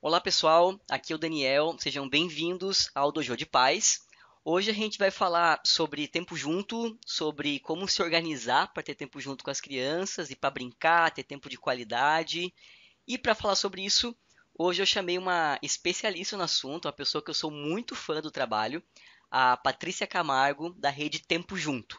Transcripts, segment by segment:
Olá pessoal, aqui é o Daniel, sejam bem-vindos ao Dojo de Paz. Hoje a gente vai falar sobre tempo junto, sobre como se organizar para ter tempo junto com as crianças e para brincar, ter tempo de qualidade. E para falar sobre isso, hoje eu chamei uma especialista no assunto, uma pessoa que eu sou muito fã do trabalho, a Patrícia Camargo, da rede Tempo Junto.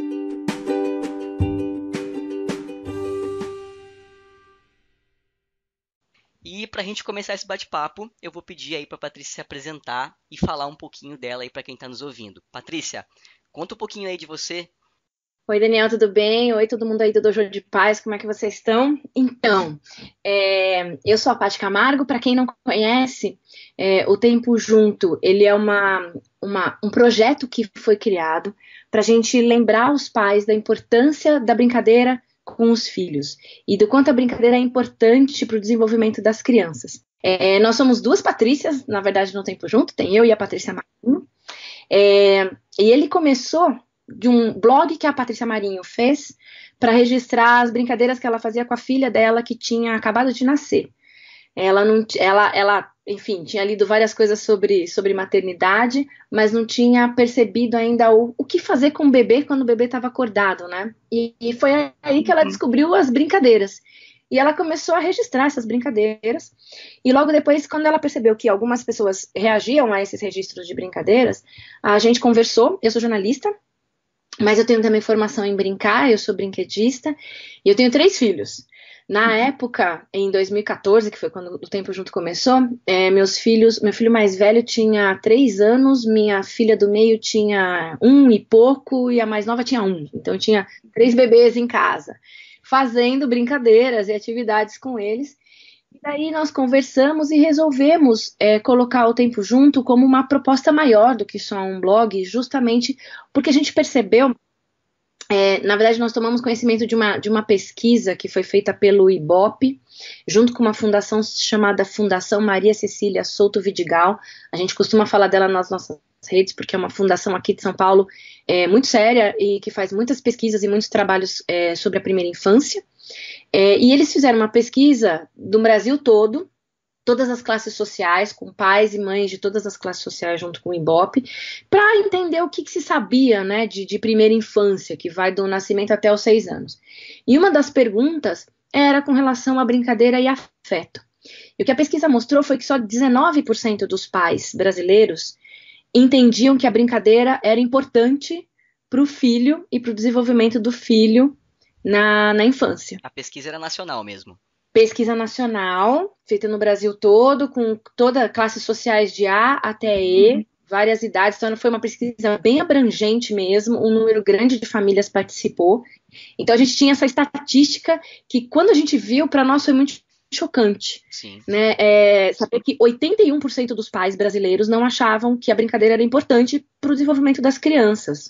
E para a gente começar esse bate-papo, eu vou pedir aí para a Patrícia se apresentar e falar um pouquinho dela aí para quem está nos ouvindo. Patrícia, conta um pouquinho aí de você. Oi, Daniel, tudo bem? Oi, todo mundo aí do Dojo de Paz, como é que vocês estão? Então, eu sou a Paty Camargo, para quem não conhece, o Tempo Junto, ele é um projeto que foi criado para a gente lembrar os pais da importância da brincadeira com os filhos e do quanto a brincadeira é importante para o desenvolvimento das crianças. Nós somos duas Patrícias, na verdade, no Tempo Junto, tem eu e a Patrícia Marinho, e ele começou de um blog que a Patrícia Marinho fez para registrar as brincadeiras que ela fazia com a filha dela que tinha acabado de nascer. Ela não, ela, enfim, tinha lido várias coisas sobre maternidade, mas não tinha percebido ainda o que fazer com o bebê quando o bebê estava acordado, né? E foi aí que ela descobriu as brincadeiras. E ela começou a registrar essas brincadeiras. E logo depois, quando ela percebeu que algumas pessoas reagiam a esses registros de brincadeiras, a gente conversou. Eu sou jornalista, mas eu tenho também formação em brincar, eu sou brinquedista, e eu tenho 3 filhos. Na época, em 2014, que foi quando o Tempo Junto começou, meu filho mais velho tinha 3 anos, minha filha do meio tinha 1 e pouco, e a mais nova tinha 1. Então eu tinha 3 bebês em casa, fazendo brincadeiras e atividades com eles. E daí nós conversamos e resolvemos colocar o Tempo Junto como uma proposta maior do que só um blog, justamente porque a gente percebeu, na verdade nós tomamos conhecimento de uma pesquisa que foi feita pelo IBOP, junto com uma fundação chamada Fundação Maria Cecília Souto Vidigal. A gente costuma falar dela nas nossas redes, porque é uma fundação aqui de São Paulo muito séria e que faz muitas pesquisas e muitos trabalhos sobre a primeira infância. E eles fizeram uma pesquisa do Brasil todo, todas as classes sociais, com pais e mães de todas as classes sociais junto com o IBOP, para entender o que se sabia, né, de primeira infância, que vai do nascimento até os 6 anos. E uma das perguntas era com relação à brincadeira e afeto. E o que a pesquisa mostrou foi que só 19% dos pais brasileiros entendiam que a brincadeira era importante para o filho e para o desenvolvimento do filho na infância. A pesquisa era nacional mesmo. Pesquisa nacional, feita no Brasil todo, com toda classes sociais de A até E, várias idades, então foi uma pesquisa bem abrangente mesmo, um número grande de famílias participou. Então a gente tinha essa estatística que quando a gente viu, para nós foi muito chocante. Sim. Né? Saber que 81% dos pais brasileiros não achavam que a brincadeira era importante para o desenvolvimento das crianças.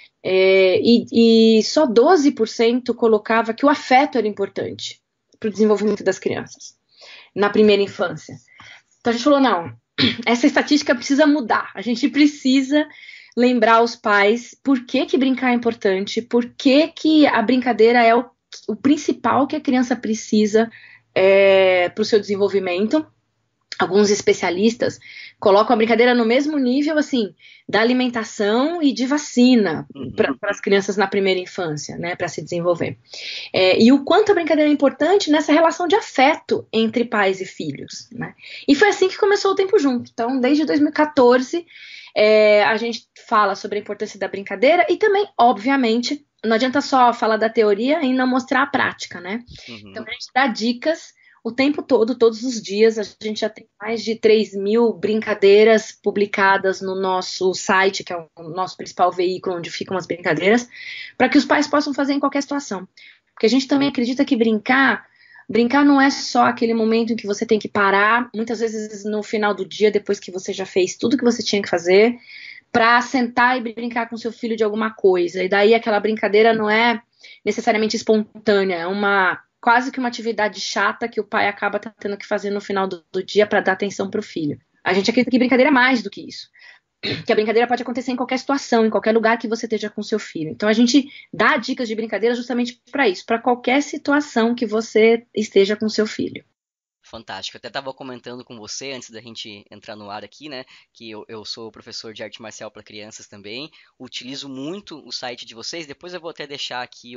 E só 12% colocava que o afeto era importante para o desenvolvimento das crianças na primeira infância. Então a gente falou, não, essa estatística precisa mudar, a gente precisa lembrar os pais por que brincar é importante, por que a brincadeira é o principal que a criança precisa para o seu desenvolvimento. Alguns especialistas colocam a brincadeira no mesmo nível, assim, da alimentação e de vacina para as crianças na primeira infância, né, para se desenvolver. E o quanto a brincadeira é importante nessa relação de afeto entre pais e filhos, né? E foi assim que começou o Tempo Junto. Então, desde 2014, a gente fala sobre a importância da brincadeira e também, obviamente, não adianta só falar da teoria e não mostrar a prática, né? Então, a gente dá dicas o tempo todo, todos os dias. A gente já tem mais de 3.000 brincadeiras publicadas no nosso site, que é o nosso principal veículo onde ficam as brincadeiras, para que os pais possam fazer em qualquer situação. Porque a gente também acredita que brincar não é só aquele momento em que você tem que parar, muitas vezes no final do dia, depois que você já fez tudo que você tinha que fazer, para sentar e brincar com seu filho de alguma coisa. E daí aquela brincadeira não é necessariamente espontânea, é quase que uma atividade chata que o pai acaba tendo que fazer no final do dia para dar atenção para o filho. A gente acredita que brincadeira é mais do que isso. Que a brincadeira pode acontecer em qualquer situação, em qualquer lugar que você esteja com seu filho. Então a gente dá dicas de brincadeira justamente para isso, para qualquer situação que você esteja com seu filho. Fantástico. Eu até estava comentando com você antes da gente entrar no ar aqui, né? Que eu sou professor de arte marcial para crianças também. Utilizo muito o site de vocês. Depois eu vou até deixar aqui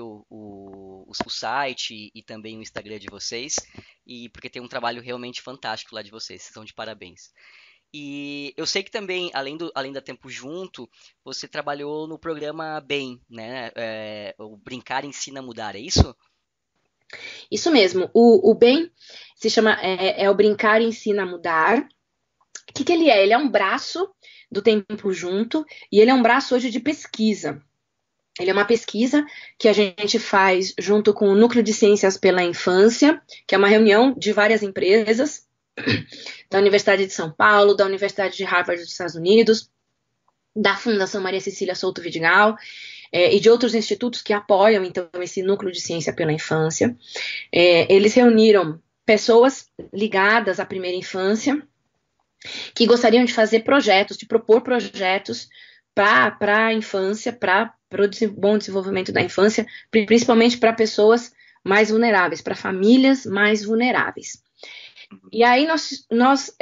o site e também o Instagram de vocês. E porque tem um trabalho realmente fantástico lá de vocês. Vocês estão de parabéns. E eu sei que também, além da Tempo Junto, você trabalhou no programa Bem, né? O Brincar Ensina a Mudar, é isso? Isso mesmo. O BEM se chama o Brincar Ensina a Mudar. O que ele é? Ele é um braço do Tempo Junto e ele é um braço hoje de pesquisa. Ele é uma pesquisa que a gente faz junto com o Núcleo de Ciências pela Infância, que é uma reunião de várias empresas, da Universidade de São Paulo, da Universidade de Harvard dos Estados Unidos, da Fundação Maria Cecília Souto Vidigal, e de outros institutos que apoiam, então, esse Núcleo de Ciência pela Infância. Eles reuniram pessoas ligadas à primeira infância, que gostariam de fazer projetos, de propor projetos para a infância, para o bom desenvolvimento da infância, principalmente para pessoas mais vulneráveis, para famílias mais vulneráveis. E aí nós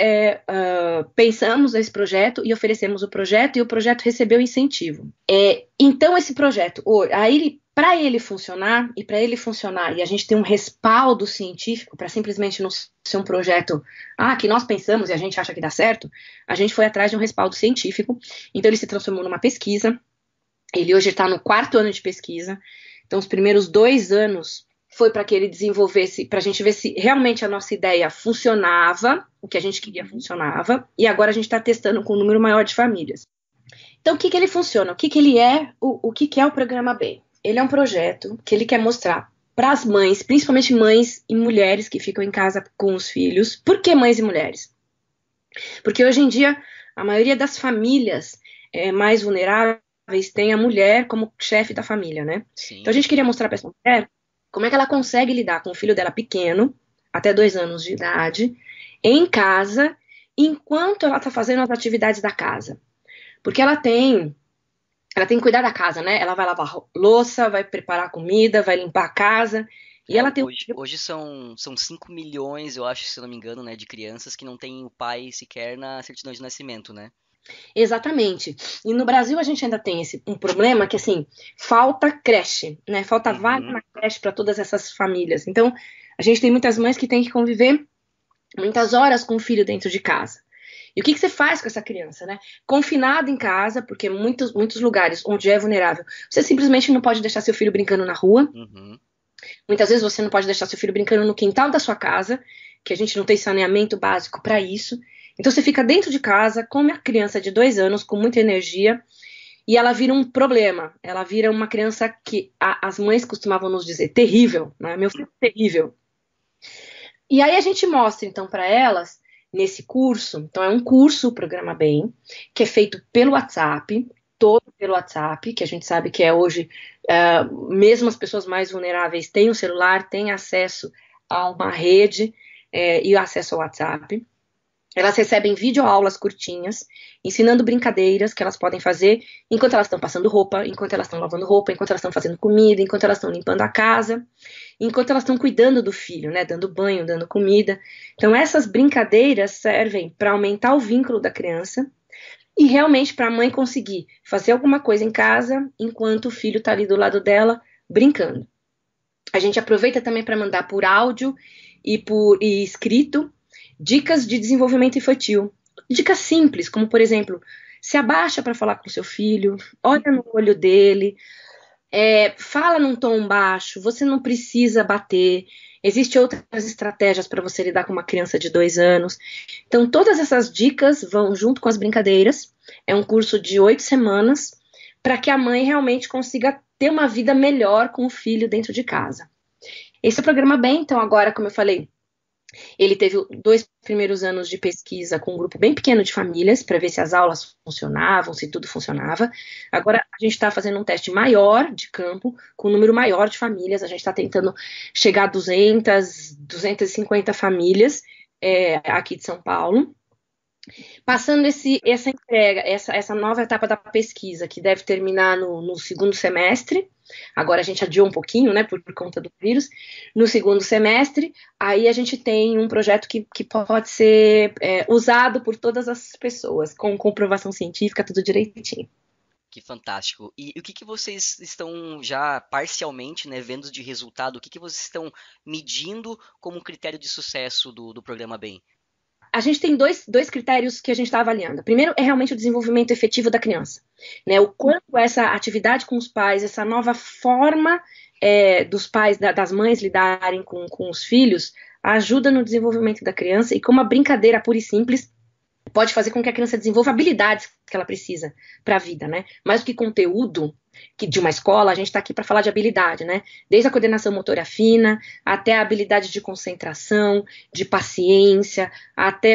pensamos nesse projeto e oferecemos o projeto, e o projeto recebeu incentivo. Então esse projeto, para ele funcionar, e a gente tem um respaldo científico, para simplesmente não ser um projeto que nós pensamos e a gente acha que dá certo, a gente foi atrás de um respaldo científico. Então ele se transformou numa pesquisa. Ele hoje está no 4º ano de pesquisa. Então os primeiros 2 anos foi para que ele desenvolvesse, para a gente ver se realmente a nossa ideia funcionava, o que a gente queria funcionava, e agora a gente está testando com um número maior de famílias. Então, o que ele funciona? O que ele é? O que é o Programa Bem? Ele é um projeto que ele quer mostrar para as mães, principalmente mães e mulheres que ficam em casa com os filhos. Por que mães e mulheres? Porque hoje em dia, a maioria das famílias mais vulneráveis tem a mulher como chefe da família, né? Sim. Então, a gente queria mostrar para essa mulher como é que ela consegue lidar com o filho dela pequeno, até 2 anos de idade, em casa, enquanto ela está fazendo as atividades da casa. Porque ela tem que cuidar da casa, né? Ela vai lavar louça, vai preparar comida, vai limpar a casa. E ela tem Hoje são 5 milhões, eu acho, se eu não me engano, né, de crianças que não têm o pai sequer na certidão de nascimento, né? Exatamente. E no Brasil a gente ainda tem um problema que, assim, falta creche, né? Falta vaga na creche para todas essas famílias. Então, a gente tem muitas mães que têm que conviver muitas horas com o filho dentro de casa. E o que você faz com essa criança, né? Confinada em casa, porque muitos lugares onde é vulnerável, você simplesmente não pode deixar seu filho brincando na rua. Muitas vezes você não pode deixar seu filho brincando no quintal da sua casa, que a gente não tem saneamento básico para isso. Então você fica dentro de casa com uma criança de 2 anos, com muita energia, e ela vira um problema. Ela vira uma criança que as mães costumavam nos dizer, terrível, né? Meu filho é terrível. E aí a gente mostra, então, para elas, nesse curso, então é um curso, o Programa Bem, que é feito pelo WhatsApp, todo pelo WhatsApp, que a gente sabe que é hoje, mesmo as pessoas mais vulneráveis têm um celular, têm acesso a uma rede e acesso ao WhatsApp. Elas recebem videoaulas curtinhas, ensinando brincadeiras que elas podem fazer enquanto elas estão passando roupa, enquanto elas estão lavando roupa, enquanto elas estão fazendo comida, enquanto elas estão limpando a casa, enquanto elas estão cuidando do filho, né, dando banho, dando comida. Então essas brincadeiras servem para aumentar o vínculo da criança e realmente para a mãe conseguir fazer alguma coisa em casa enquanto o filho está ali do lado dela brincando. A gente aproveita também para mandar por áudio e escrito dicas de desenvolvimento infantil. Dicas simples, como, por exemplo, se abaixa para falar com seu filho, olha no olho dele, fala num tom baixo, você não precisa bater. Existem outras estratégias para você lidar com uma criança de 2 anos. Então, todas essas dicas vão junto com as brincadeiras. É um curso de 8 semanas para que a mãe realmente consiga ter uma vida melhor com o filho dentro de casa. Esse é o Programa Bem, então agora, como eu falei, ele teve 2 primeiros anos de pesquisa com um grupo bem pequeno de famílias, para ver se as aulas funcionavam, se tudo funcionava. Agora a gente está fazendo um teste maior de campo, com um número maior de famílias. A gente está tentando chegar a 250 famílias aqui de São Paulo. Passando essa entrega, essa nova etapa da pesquisa, que deve terminar no segundo semestre, agora a gente adiou um pouquinho, né, por conta do vírus, no segundo semestre, aí a gente tem um projeto que pode ser usado por todas as pessoas, com comprovação científica, tudo direitinho. Que fantástico. E o que que vocês estão já parcialmente, né, vendo de resultado? O que que vocês estão medindo como critério de sucesso do programa BEM? A gente tem dois critérios que a gente está avaliando. Primeiro é realmente o desenvolvimento efetivo da criança, né? O quanto essa atividade com os pais, essa nova forma dos pais, das mães lidarem com os filhos, ajuda no desenvolvimento da criança e como a brincadeira pura e simples pode fazer com que a criança desenvolva habilidades que ela precisa para a vida, né? Mais do que conteúdo de uma escola, a gente está aqui para falar de habilidade, né? Desde a coordenação motora fina, até a habilidade de concentração, de paciência, até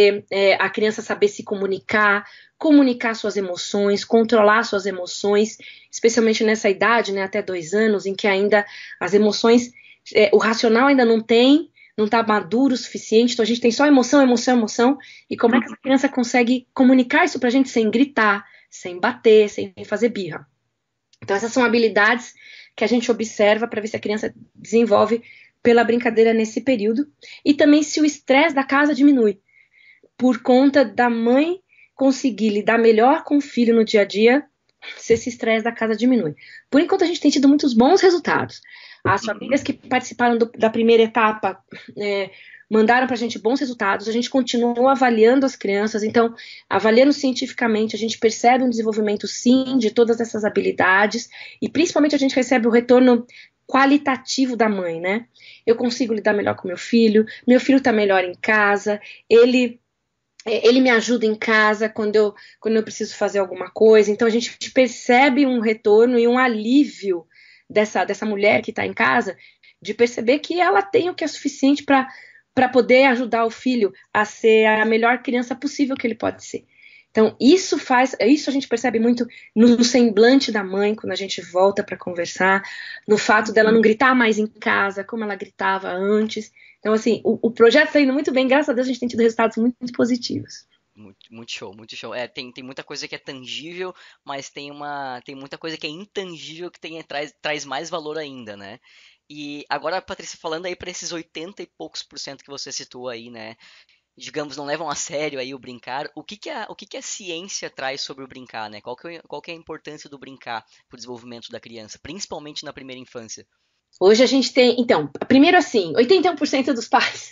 a criança saber se comunicar suas emoções, controlar suas emoções, especialmente nessa idade, né? Até 2 anos, em que ainda as emoções, o racional ainda não está maduro o suficiente, então a gente tem só emoção, emoção, emoção, e como é que essa criança consegue comunicar isso pra gente sem gritar, sem bater, sem fazer birra. Então essas são habilidades que a gente observa para ver se a criança desenvolve pela brincadeira nesse período, e também se o estresse da casa diminui, por conta da mãe conseguir lidar melhor com o filho no dia a dia, se esse estresse da casa diminui. Por enquanto a gente tem tido muitos bons resultados. As famílias que participaram da primeira etapa mandaram para a gente bons resultados, a gente continuou avaliando as crianças, então, avaliando cientificamente, a gente percebe um desenvolvimento, sim, de todas essas habilidades, e principalmente a gente recebe o retorno qualitativo da mãe, né? Eu consigo lidar melhor com meu filho está melhor em casa, ele me ajuda em casa quando eu preciso fazer alguma coisa. Então a gente percebe um retorno e um alívio dessa mulher que está em casa, de perceber que ela tem o que é suficiente para poder ajudar o filho a ser a melhor criança possível que ele pode ser. Então isso a gente percebe muito no semblante da mãe quando a gente volta para conversar, no fato dela não gritar mais em casa como ela gritava antes. Então, assim, o projeto está indo muito bem, graças a Deus a gente tem tido resultados muito, muito positivos. Muito show, muito show. Tem muita coisa que é tangível, mas tem muita coisa que é intangível que traz mais valor ainda, né? E agora, Patrícia, falando aí para esses 80 e poucos por cento que você citou aí, né? Digamos, não levam a sério aí o brincar. O que que a ciência traz sobre o brincar, né? Qual que é a importância do brincar para o desenvolvimento da criança, principalmente na primeira infância? Hoje a gente tem, então, primeiro assim, 81% dos pais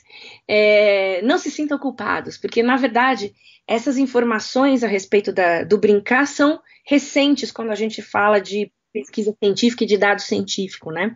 não se sintam culpados, porque na verdade essas informações a respeito do brincar são recentes quando a gente fala de pesquisa científica e de dado científico, né?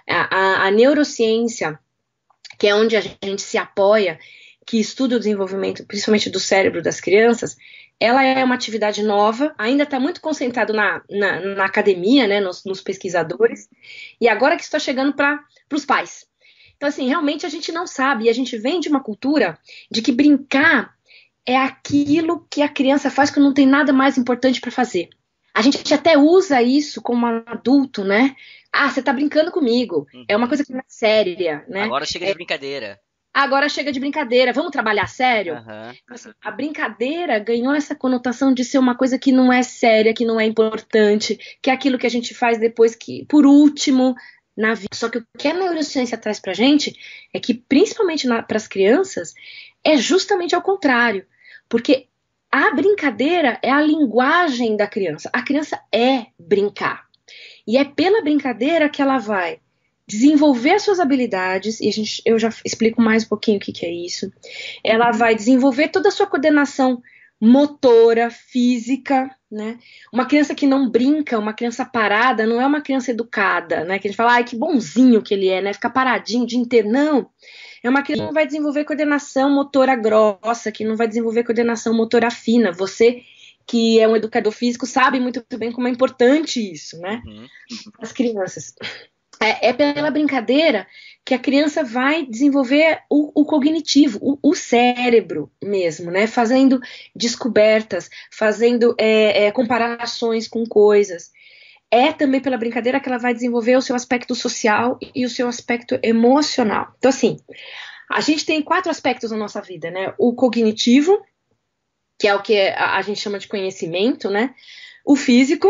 A neurociência, que é onde a gente se apoia, que estuda o desenvolvimento, principalmente do cérebro das crianças, ela é uma atividade nova, ainda está muito concentrado na academia, né, nos pesquisadores, e agora que está chegando para os pais. Então, assim, realmente a gente não sabe, e a gente vem de uma cultura de que brincar é aquilo que a criança faz quando não tem nada mais importante para fazer. A gente até usa isso como adulto, né? Ah, você tá brincando comigo. É uma coisa que não é séria, né? Agora chega de brincadeira. Agora chega de brincadeira, vamos trabalhar sério? Aham. Assim, a brincadeira ganhou essa conotação de ser uma coisa que não é séria, que não é importante, que é aquilo que a gente faz depois que, por último, na vida. Só que o que a neurociência traz pra gente é que, principalmente para as crianças, é justamente ao contrário. Porque a brincadeira é a linguagem da criança. A criança é brincar. E é pela brincadeira que ela vai desenvolver as suas habilidades, e eu já explico mais um pouquinho o que é isso. Ela vai desenvolver toda a sua coordenação motora, física, né? Uma criança que não brinca, uma criança parada, não é uma criança educada, né? Que a gente fala, ai, que bonzinho que ele é, né? Fica paradinho o dia inteiro. Não. É uma criança que não vai desenvolver coordenação motora grossa, que não vai desenvolver coordenação motora fina. Você, que é um educador físico, sabe muito bem como é importante isso, né? As crianças. É pela brincadeira que a criança vai desenvolver o cognitivo, o cérebro mesmo, né? Fazendo descobertas, fazendo comparações com coisas. É também pela brincadeira que ela vai desenvolver o seu aspecto social e o seu aspecto emocional. Então, assim, a gente tem 4 aspectos na nossa vida, né? O cognitivo, que é o que a gente chama de conhecimento, né? O físico,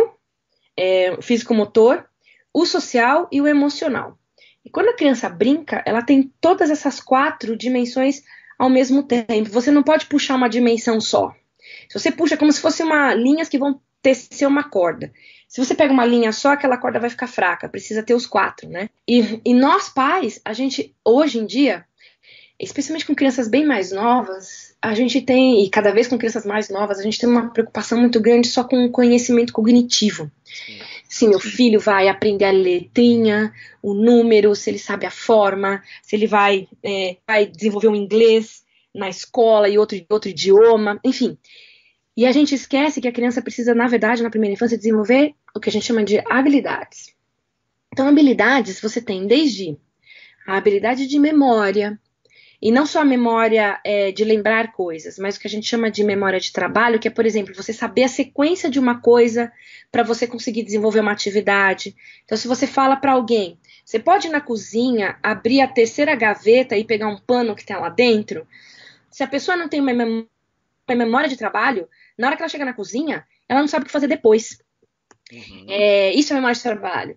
o físico-motor, o social e o emocional. E quando a criança brinca, ela tem todas essas 4 dimensões ao mesmo tempo. Você não pode puxar uma dimensão só. Se você puxa como se fossem linhas que vão tecer uma corda. Se você pega uma linha só, aquela corda vai ficar fraca. Precisa ter os 4, né? E nós pais, a gente, hoje em dia, especialmente com crianças bem mais novas, a gente tem, e cada vez com crianças mais novas, a gente tem uma preocupação muito grande só com o conhecimento cognitivo. Se meu filho vai aprender a letrinha, o número, se ele sabe a forma, se ele vai desenvolver um inglês na escola e outro idioma, enfim. E a gente esquece que a criança precisa, na verdade, na primeira infância, desenvolver o que a gente chama de habilidades. Então, habilidades você tem desde a habilidade de memória, e não só a memória de lembrar coisas, mas o que a gente chama de memória de trabalho, que é, por exemplo, você saber a sequência de uma coisa para você conseguir desenvolver uma atividade. Então, se você fala para alguém, você pode ir na cozinha, abrir a terceira gaveta e pegar um pano que está lá dentro? Se a pessoa não tem uma memória de trabalho, na hora que ela chega na cozinha, ela não sabe o que fazer depois. Uhum. Isso é memória de trabalho.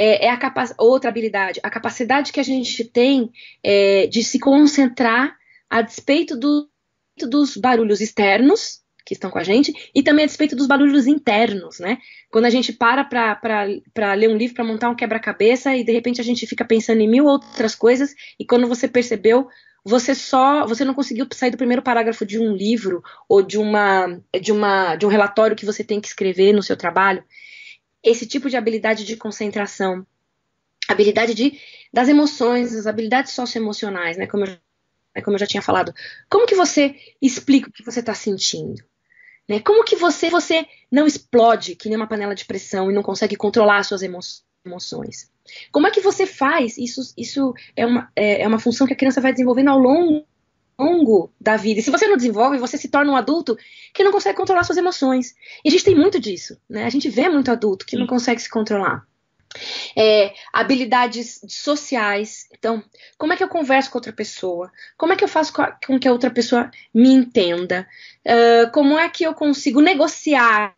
Outra habilidade, a capacidade que a gente tem de se concentrar a despeito dos barulhos externos que estão com a gente e também a despeito dos barulhos internos, né? Quando a gente para ler um livro, para montar um quebra-cabeça e de repente a gente fica pensando em 1000 outras coisas e quando você percebeu, você não conseguiu sair do primeiro parágrafo de um livro ou de um relatório que você tem que escrever no seu trabalho. Esse tipo de habilidade de concentração, habilidade das emoções, as habilidades socioemocionais, né? Como eu já tinha falado. Como que você explica o que você está sentindo? Né? Como que você não explode que nem uma panela de pressão e não consegue controlar as suas emoções? Como é que você faz? Isso é uma função que a criança vai desenvolvendo ao longo da vida. E se você não desenvolve, você se torna um adulto que não consegue controlar suas emoções. E a gente tem muito disso, né? A gente vê muito adulto que não consegue se controlar. Habilidades sociais. Então, como é que eu converso com outra pessoa? Como é que eu faço com que a outra pessoa me entenda? Como é que eu consigo negociar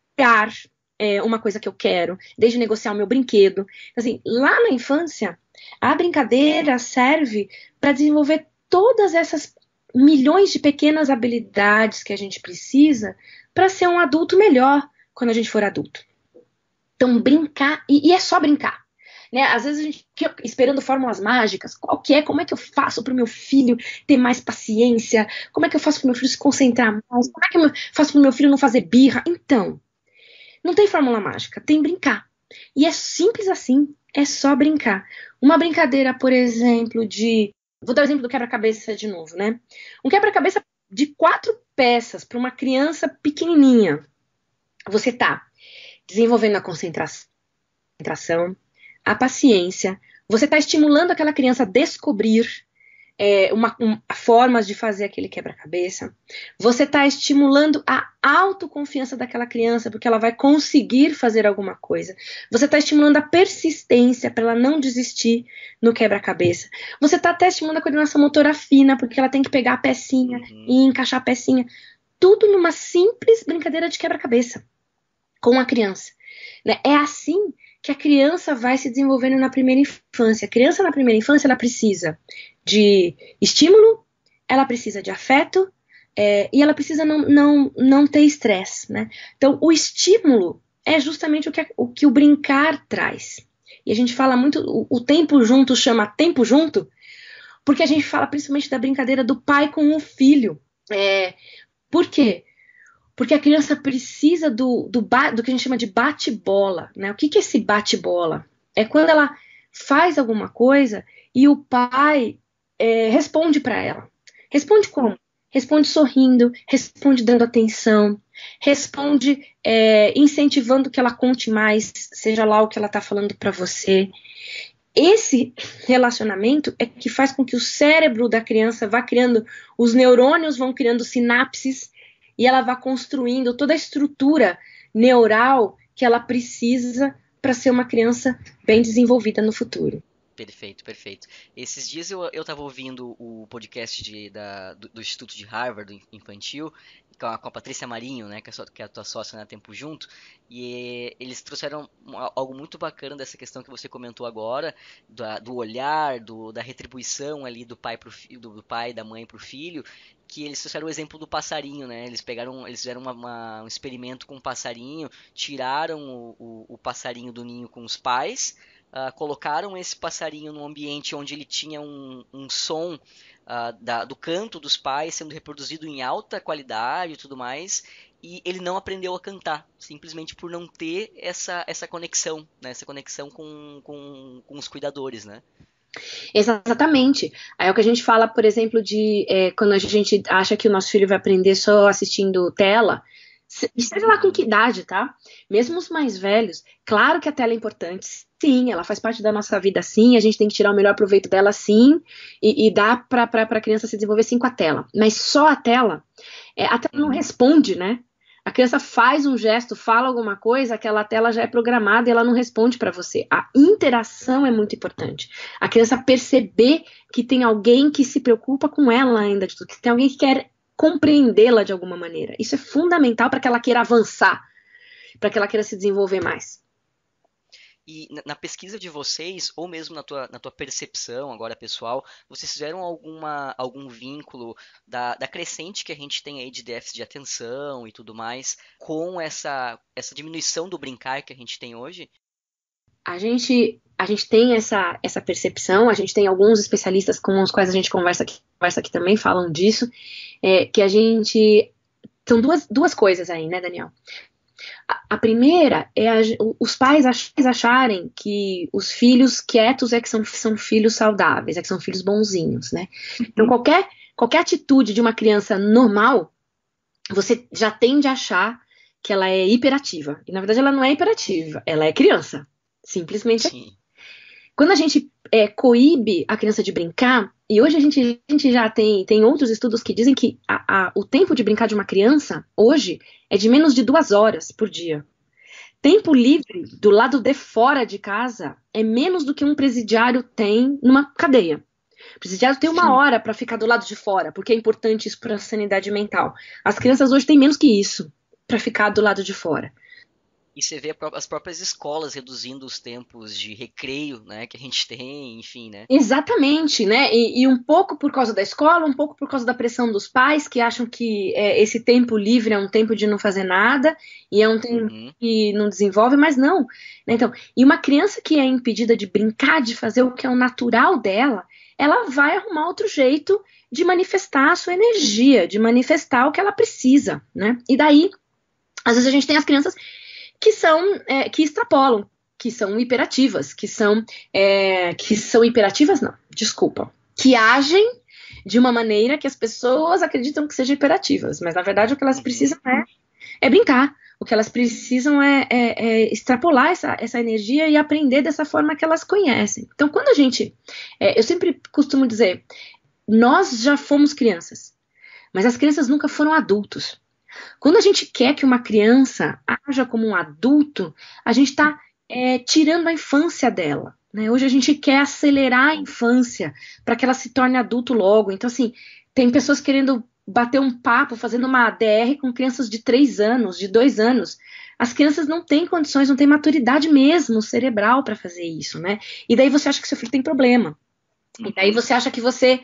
uma coisa que eu quero, desde negociar o meu brinquedo? Assim, lá na infância, a brincadeira serve para desenvolver todas essas milhões de pequenas habilidades que a gente precisa para ser um adulto melhor quando a gente for adulto. Então, brincar, e é só brincar. Né? Às vezes a gente fica esperando fórmulas mágicas. Como é que eu faço para o meu filho ter mais paciência? Como é que eu faço para o meu filho se concentrar mais? Como é que eu faço para o meu filho não fazer birra? Então, não tem fórmula mágica, tem brincar. E é simples assim, é só brincar. Uma brincadeira, por exemplo, vou dar o exemplo do quebra-cabeça de novo, né? Um quebra-cabeça de 4 peças para uma criança pequenininha. Você tá desenvolvendo a concentração, a paciência. Você está estimulando aquela criança a descobrir formas de fazer aquele quebra-cabeça. Você está estimulando a autoconfiança daquela criança, porque ela vai conseguir fazer alguma coisa. Você está estimulando a persistência para ela não desistir no quebra-cabeça. Você está até estimulando a coordenação motora fina, porque ela tem que pegar a pecinha e encaixar a pecinha. Tudo numa simples brincadeira de quebra-cabeça com a criança. Né? É assim que a criança vai se desenvolvendo na primeira infância. A criança na primeira infância, ela precisa de estímulo, ela precisa de afeto e ela precisa não ter estresse, né? Então, o estímulo é justamente o que o brincar traz. E a gente fala muito, o tempo junto chama tempo junto, porque a gente fala principalmente da brincadeira do pai com o filho. Por quê? Porque a criança precisa do que a gente chama de bate-bola, né? O que é esse bate-bola? É quando ela faz alguma coisa e o pai responde para ela. Responde como? Responde sorrindo, responde dando atenção, responde incentivando que ela conte mais, seja lá o que ela está falando para você. Esse relacionamento é que faz com que o cérebro da criança vá criando, os neurônios vão criando sinapses e ela vai construindo toda a estrutura neural que ela precisa para ser uma criança bem desenvolvida no futuro. Perfeito, perfeito. Esses dias eu tava ouvindo o podcast do Instituto de Harvard do Infantil, com a Patrícia Marinho, né, que é a tua sócia na Tempo Junto, e eles trouxeram algo muito bacana dessa questão que você comentou agora, do olhar, da retribuição ali do pai do pai e da mãe pro filho, que eles trouxeram o exemplo do passarinho, né? Eles fizeram um experimento com um passarinho, tiraram o passarinho do ninho com os pais, colocaram esse passarinho num ambiente onde ele tinha um som do canto dos pais sendo reproduzido em alta qualidade e tudo mais, e ele não aprendeu a cantar, simplesmente por não ter essa conexão, né? Essa conexão com os cuidadores, né? Exatamente. Aí é o que a gente fala, por exemplo, de quando a gente acha que o nosso filho vai aprender só assistindo tela, seja lá com que idade, tá? Mesmo os mais velhos, claro que a tela é importante, sim, ela faz parte da nossa vida, sim, a gente tem que tirar o melhor proveito dela, sim, e dá para a criança se desenvolver, sim, com a tela. Mas só a tela não responde, né? A criança faz um gesto, fala alguma coisa, aquela tela já é programada e ela não responde para você. A interação é muito importante. A criança perceber que tem alguém que se preocupa com ela ainda, que tem alguém que quer compreendê-la de alguma maneira. Isso é fundamental para que ela queira avançar, para que ela queira se desenvolver mais. E na pesquisa de vocês, ou mesmo na tua percepção agora pessoal, vocês fizeram algum vínculo da crescente que a gente tem aí de déficit de atenção e tudo mais com essa diminuição do brincar que a gente tem hoje? A gente tem essa percepção, a gente tem alguns especialistas com os quais a gente conversa aqui também falam disso, que a gente. São duas coisas aí, né, Daniel? A primeira é os pais acharem que os filhos quietos é que são filhos saudáveis, é que são filhos bonzinhos, né? Então, qualquer atitude de uma criança normal, você já tende a achar que ela é hiperativa. E, na verdade, ela não é hiperativa, ela é criança. Simplesmente. Sim. Quando a gente coíbe a criança de brincar, e hoje a gente já tem outros estudos que dizem que o tempo de brincar de uma criança, hoje, é de menos de 2 horas por dia. Tempo livre do lado de fora de casa é menos do que um presidiário tem numa cadeia. O presidiário tem 1 hora para ficar do lado de fora, porque é importante isso para a sanidade mental. As crianças hoje têm menos que isso para ficar do lado de fora. E você vê as próprias escolas reduzindo os tempos de recreio, né, que a gente tem, enfim, né? Exatamente, né? E um pouco por causa da escola, um pouco por causa da pressão dos pais, que acham que esse tempo livre é um tempo de não fazer nada, e é um tempo que não desenvolve, mas não. Né? Então, e uma criança que é impedida de brincar, de fazer o que é o natural dela, ela vai arrumar outro jeito de manifestar a sua energia, de manifestar o que ela precisa, né? E daí, às vezes a gente tem as crianças que extrapolam, que são hiperativas, que são hiperativas, não, desculpa, que agem de uma maneira que as pessoas acreditam que sejam hiperativas, mas na verdade o que elas precisam é brincar, o que elas precisam é extrapolar essa energia e aprender dessa forma que elas conhecem. Então, quando eu sempre costumo dizer, nós já fomos crianças, mas as crianças nunca foram adultos. Quando a gente quer que uma criança haja como um adulto, a gente está tirando a infância dela. Né? Hoje a gente quer acelerar a infância para que ela se torne adulto logo. Então, assim, tem pessoas querendo bater um papo, fazendo uma ADR com crianças de 3 anos, de 2 anos. As crianças não têm condições, não têm maturidade mesmo cerebral para fazer isso, né? E daí você acha que seu filho tem problema. E daí você acha que você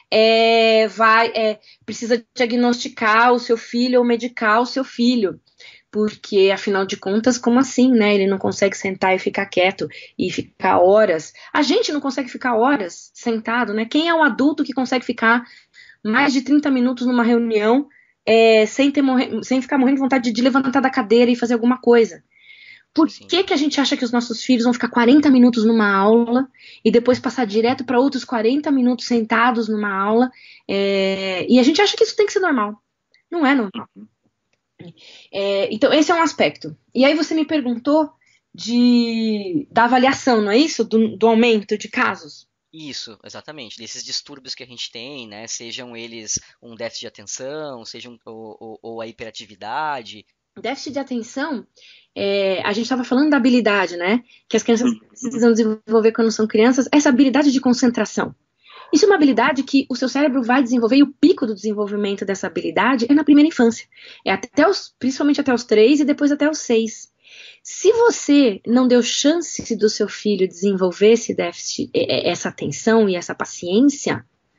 precisa diagnosticar o seu filho ou medicar o seu filho, porque afinal de contas, como assim, né? Ele não consegue sentar e ficar quieto e ficar horas. A gente não consegue ficar horas sentado, né? Quem é um adulto que consegue ficar mais de 30 minutos numa reunião sem ficar morrendo de vontade de levantar da cadeira e fazer alguma coisa? Por que a gente acha que os nossos filhos vão ficar 40 minutos numa aula e depois passar direto para outros 40 minutos sentados numa aula? E a gente acha que isso tem que ser normal. Não é normal. Então, esse é um aspecto. E aí você me perguntou da avaliação, não é isso? Do aumento de casos? Isso, exatamente. Desses distúrbios que a gente tem, né? Sejam eles um déficit de atenção, sejam ou a hiperatividade. Déficit de atenção, a gente estava falando da habilidade, né? Que as crianças precisam desenvolver quando são crianças, essa habilidade de concentração. Isso é uma habilidade que o seu cérebro vai desenvolver, e o pico do desenvolvimento dessa habilidade é na primeira infância. Principalmente até os 3 e depois até os 6. Se você não deu chance do seu filho desenvolver esse déficit, essa atenção e essa paciência,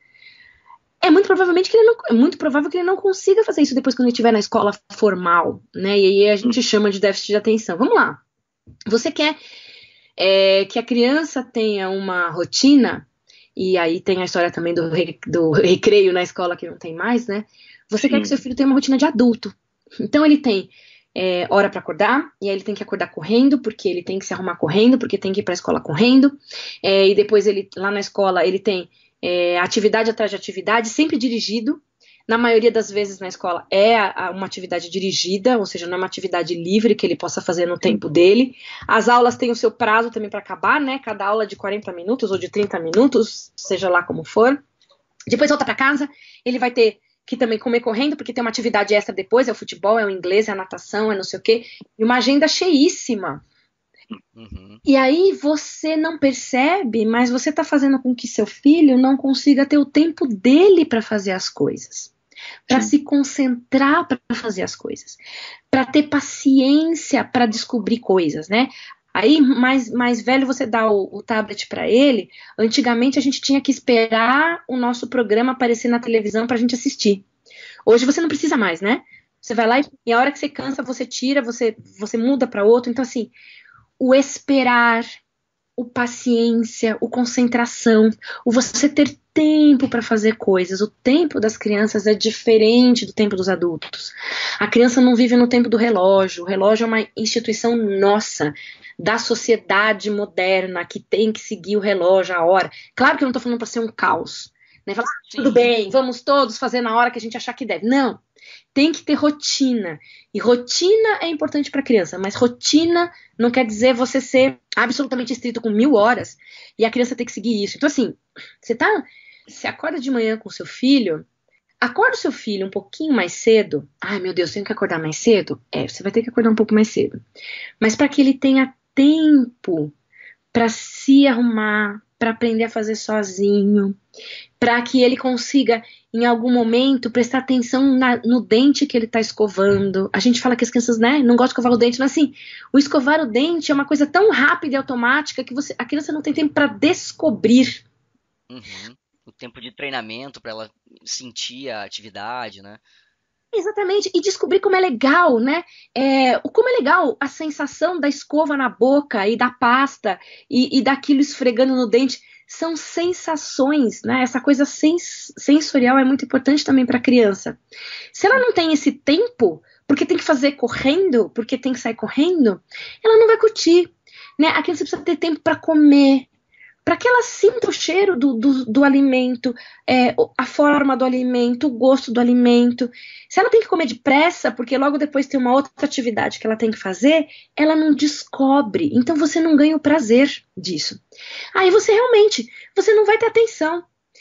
é muito provável que ele não consiga fazer isso depois quando ele estiver na escola formal, né? E aí a gente chama de déficit de atenção. Vamos lá. Você quer que a criança tenha uma rotina, e aí tem a história também do recreio na escola que não tem mais, né? Você quer que seu filho tenha uma rotina de adulto. Então ele tem hora para acordar, e aí ele tem que acordar correndo, porque ele tem que se arrumar correndo, porque tem que ir para a escola correndo, e depois ele lá na escola ele tem atividade atrás de atividade, sempre dirigido. Na maioria das vezes na escola uma atividade dirigida, ou seja, não é uma atividade livre que ele possa fazer no tempo dele. As aulas têm o seu prazo também para acabar, né? Cada aula de 40 minutos ou de 30 minutos, seja lá como for. Depois volta para casa, ele vai ter que também comer correndo, porque tem uma atividade extra depois, é o futebol, é o inglês, é a natação, é não sei o quê. E uma agenda cheíssima. Uhum. E aí você não percebe, mas você está fazendo com que seu filho não consiga ter o tempo dele para fazer as coisas, para se concentrar para fazer as coisas, para ter paciência para descobrir coisas, né? Aí, mais velho, você dá o tablet para ele. Antigamente a gente tinha que esperar o nosso programa aparecer na televisão para a gente assistir. Hoje você não precisa mais, né? Você vai lá e a hora que você cansa, você tira, você muda para outro. Então, assim, o esperar, o paciência, o concentração, o você ter tempo para fazer coisas. O tempo das crianças é diferente do tempo dos adultos. A criança não vive no tempo do relógio. O relógio é uma instituição nossa, da sociedade moderna, que tem que seguir o relógio, a hora. Claro que eu não estou falando para ser um caos, né? Falar, tudo bem, vamos todos fazer na hora que a gente achar que deve. Não. Tem que ter rotina. E rotina é importante para a criança, mas rotina não quer dizer você ser absolutamente estrito com 1000 horas e a criança ter que seguir isso. Então, assim, você acorda de manhã com o seu filho, acorda o seu filho um pouquinho mais cedo. Ai, meu Deus, tenho que acordar mais cedo? Você vai ter que acordar um pouco mais cedo. Mas para que ele tenha tempo para se arrumar, para aprender a fazer sozinho, para que ele consiga, em algum momento, prestar atenção no dente que ele está escovando. A gente fala que as crianças, né, não gostam de escovar o dente, mas assim, o escovar o dente é uma coisa tão rápida e automática que a criança não tem tempo para descobrir. Uhum. O tempo de treinamento para ela sentir a atividade, né? Exatamente, e descobrir como é legal, né? Como é legal a sensação da escova na boca e da pasta e daquilo esfregando no dente. São sensações, né? Essa coisa sensorial é muito importante também para a criança. Se ela não tem esse tempo, porque tem que fazer correndo, porque tem que sair correndo, ela não vai curtir, né? A criança precisa ter tempo para comer, para que ela sinta o cheiro do alimento, a forma do alimento, o gosto do alimento. Se ela tem que comer depressa, porque logo depois tem uma outra atividade que ela tem que fazer, ela não descobre. Então você não ganha o prazer disso. Aí você não vai ter atenção.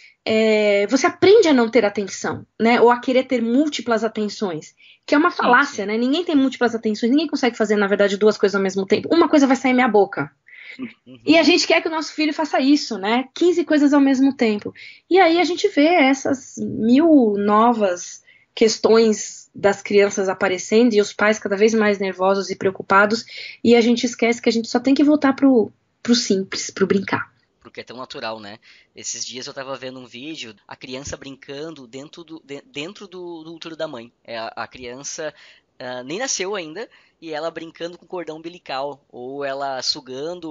Você aprende a não ter atenção, né? Ou a querer ter múltiplas atenções, que é uma falácia, né? Ninguém tem múltiplas atenções, ninguém consegue fazer, na verdade, 2 coisas ao mesmo tempo. Uma coisa vai sair minha boca. Uhum. E a gente quer que o nosso filho faça isso, né? 15 coisas ao mesmo tempo. E aí a gente vê essas 1000 novas questões das crianças aparecendo e os pais cada vez mais nervosos e preocupados, e a gente esquece que a gente só tem que voltar pro simples, pro brincar. Porque é tão natural, né? Esses dias eu tava vendo um vídeo, a criança brincando dentro do útero da mãe. A criança nem nasceu ainda, e ela brincando com cordão umbilical, ou ela sugando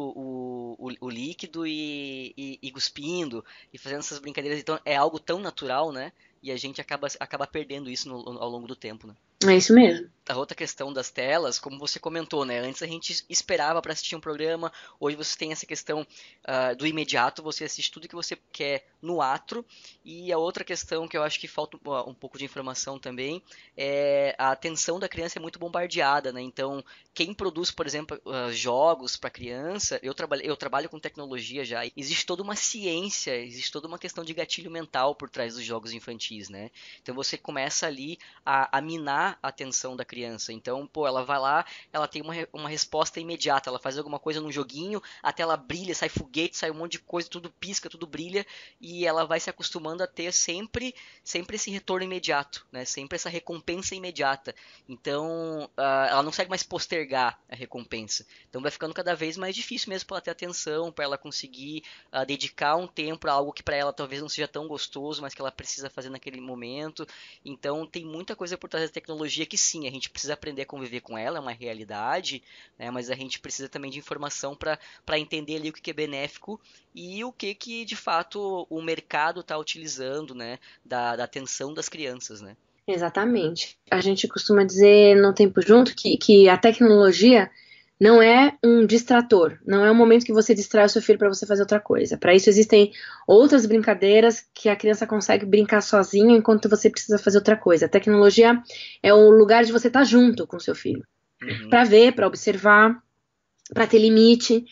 o líquido e cuspindo, e fazendo essas brincadeiras. Então é algo tão natural, né? E a gente acaba perdendo isso ao longo do tempo, né? É isso mesmo. A outra questão das telas, como você comentou, né? Antes a gente esperava para assistir um programa, hoje você tem essa questão do imediato, você assiste tudo que você quer no ato. E a outra questão que eu acho que falta um pouco de informação também é a atenção da criança é muito bombardeada, né? Então, quem produz, por exemplo, jogos para criança, eu trabalho com tecnologia já, existe toda uma ciência, existe toda uma questão de gatilho mental por trás dos jogos infantis, né? Então você começa ali a minar a atenção da criança criança. Então, pô, ela vai lá, ela tem uma resposta imediata, ela faz alguma coisa num joguinho, a tela brilha, sai foguete, sai um monte de coisa, tudo pisca, tudo brilha, e ela vai se acostumando a ter sempre esse retorno imediato, né? Sempre essa recompensa imediata. Então, ela não consegue mais postergar a recompensa. Então, vai ficando cada vez mais difícil mesmo para ela ter atenção, para ela conseguir dedicar um tempo para algo que para ela talvez não seja tão gostoso, mas que ela precisa fazer naquele momento. Então, tem muita coisa por trás da tecnologia que sim, a gente precisa aprender a conviver com ela, é uma realidade, né? Mas a gente precisa também de informação para entender ali o que é benéfico e o que de fato o mercado está utilizando, né? Da atenção das crianças, né? Exatamente. A gente costuma dizer no Tempo Junto que a tecnologia não é um distrator, não é um momento que você distrai o seu filho para você fazer outra coisa. Para isso existem outras brincadeiras que a criança consegue brincar sozinha enquanto você precisa fazer outra coisa. A tecnologia é o lugar de você estar junto com o seu filho, para ver, para observar, para ter limite,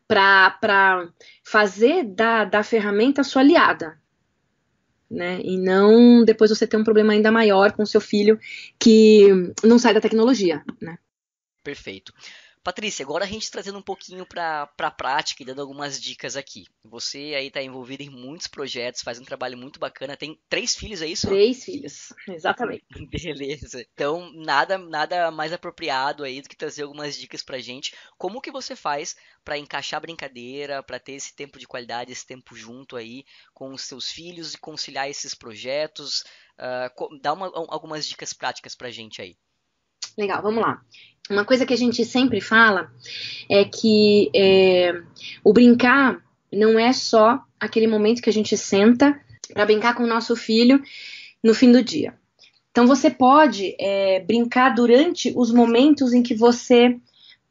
para fazer da ferramenta a sua aliada. Né? E não depois você ter um problema ainda maior com seu filho que não sai da tecnologia, né? Perfeito. Patrícia, agora a gente trazendo um pouquinho para a prática e dando algumas dicas aqui. Você aí está envolvida em muitos projetos, faz um trabalho muito bacana. Tem 3 filhos, é isso? 3 filhos, exatamente. Beleza. Então, nada mais apropriado aí do que trazer algumas dicas pra gente. Como que você faz para encaixar brincadeira, para ter esse tempo de qualidade, esse tempo junto aí com os seus filhos e conciliar esses projetos? Dá algumas dicas práticas pra gente aí. Legal, vamos lá. Uma coisa que a gente sempre fala é que o brincar não é só aquele momento que a gente senta para brincar com o nosso filho no fim do dia. Então você pode brincar durante os momentos em que você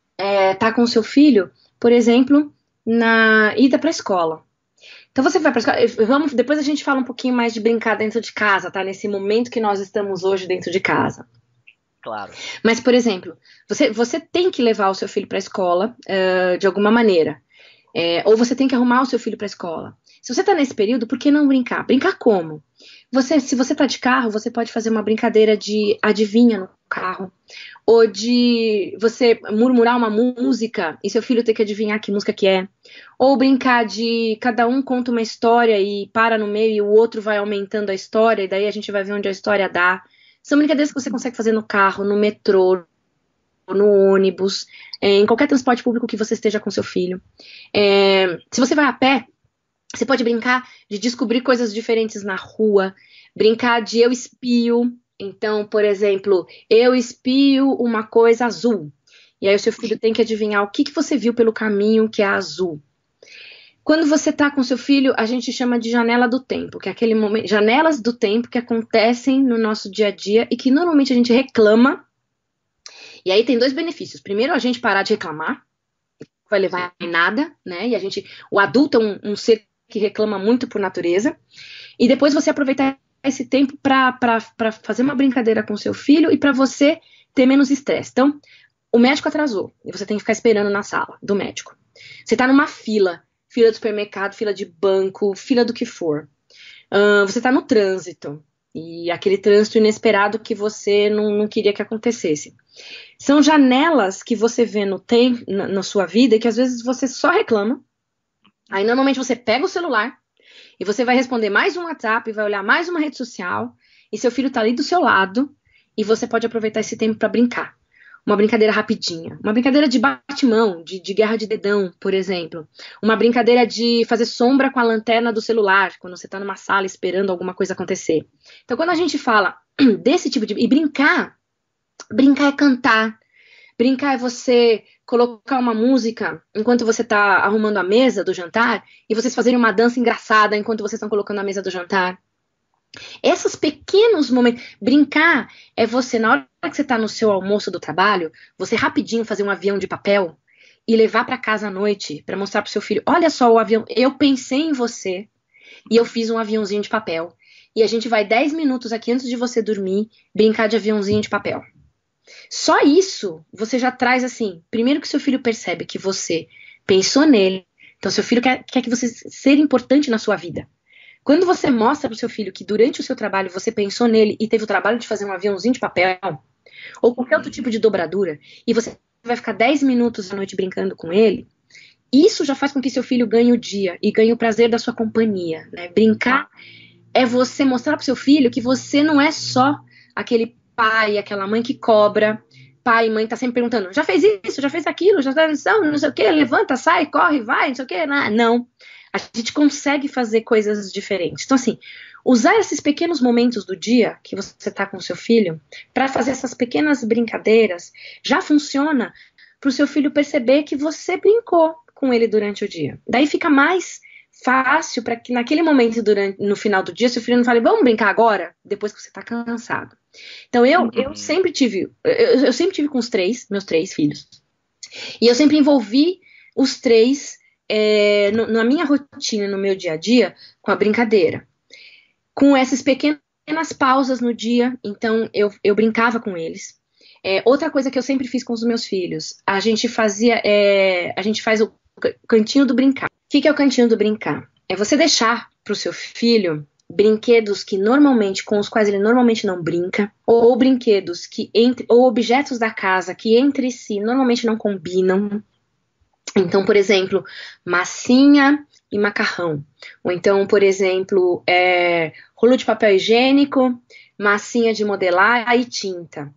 tá com o seu filho, por exemplo, na ida para a escola. Então você vai para a escola, depois a gente fala um pouquinho mais de brincar dentro de casa, tá? Nesse momento que nós estamos hoje dentro de casa. Claro. Mas, por exemplo, você tem que levar o seu filho para a escola de alguma maneira. Ou você tem que arrumar o seu filho para a escola. Se você está nesse período, por que não brincar? Brincar como? Se você está de carro, você pode fazer uma brincadeira de adivinha no carro. Ou de você murmurar uma música e seu filho ter que adivinhar que música que é. Ou brincar de cada um conta uma história e para no meio e o outro vai aumentando a história e daí a gente vai ver onde a história dá. São brincadeiras que você consegue fazer no carro, no metrô, no ônibus, em qualquer transporte público que você esteja com seu filho. Se você vai a pé, você pode brincar de descobrir coisas diferentes na rua, brincar de eu espio. Então, por exemplo, eu espio uma coisa azul. E aí o seu filho tem que adivinhar o que você viu pelo caminho que é azul. Quando você está com seu filho, a gente chama de janela do tempo, que é aquele momento, janelas do tempo que acontecem no nosso dia a dia e que normalmente a gente reclama. E aí tem 2 benefícios. Primeiro, a gente parar de reclamar, vai levar em nada, né? E o adulto é um ser que reclama muito por natureza. E depois você aproveitar esse tempo para fazer uma brincadeira com seu filho e para você ter menos estresse. Então, o médico atrasou e você tem que ficar esperando na sala do médico. Você está numa fila do supermercado, fila de banco, fila do que for. Você está no trânsito e aquele trânsito inesperado que você não queria que acontecesse. São janelas que você vê na sua vida e que às vezes você só reclama. Aí normalmente você pega o celular e você vai responder mais um WhatsApp, vai olhar mais uma rede social e seu filho está ali do seu lado e você pode aproveitar esse tempo para brincar. Uma brincadeira rapidinha, uma brincadeira de bate-mão, de guerra de dedão, por exemplo. Uma brincadeira de fazer sombra com a lanterna do celular, quando você está numa sala esperando alguma coisa acontecer. Então, quando a gente fala desse tipo de... E brincar é cantar. Brincar é você colocar uma música enquanto você está arrumando a mesa do jantar e vocês fazerem uma dança engraçada enquanto vocês estão colocando a mesa do jantar. Esses pequenos momentos. Brincar é você, na hora que você está no seu almoço do trabalho, você rapidinho fazer um avião de papel e levar para casa à noite para mostrar pro seu filho: olha só o avião, eu pensei em você e eu fiz um aviãozinho de papel. E a gente vai 10 minutos aqui antes de você dormir brincar de aviãozinho de papel. Só isso você já traz assim. Primeiro que seu filho percebe que você pensou nele. Então seu filho quer que você seja importante na sua vida. Quando você mostra pro seu filho que durante o seu trabalho você pensou nele e teve o trabalho de fazer um aviãozinho de papel, ou qualquer outro tipo de dobradura, e você vai ficar 10 minutos à noite brincando com ele, isso já faz com que seu filho ganhe o dia e ganhe o prazer da sua companhia, né? Brincar é você mostrar para o seu filho que você não é só aquele pai, aquela mãe que cobra. Pai e mãe tá sempre perguntando, já fez isso, já fez aquilo, já tá não sei o que, levanta, sai, corre, vai, não sei o que. Não, a gente consegue fazer coisas diferentes. Então assim, usar esses pequenos momentos do dia que você tá com o seu filho para fazer essas pequenas brincadeiras já funciona para o seu filho perceber que você brincou com ele durante o dia. Daí fica mais fácil para que naquele momento no final do dia seu filho não fale, vamos brincar agora, depois que você tá cansado. Então eu sempre tive com meus três filhos, e eu sempre envolvi os três na minha rotina, no meu dia a dia, com a brincadeira, com essas pequenas pausas no dia. Então eu brincava com eles. Outra coisa que eu sempre fiz com os meus filhos, a gente faz o cantinho do brincar. O que é o cantinho do brincar? É você deixar para o seu filho brinquedos com os quais ele normalmente não brinca, ou brinquedos ou objetos da casa que entre si normalmente não combinam. Então, por exemplo, massinha e macarrão. Ou então, por exemplo, rolo de papel higiênico, massinha de modelar e tinta.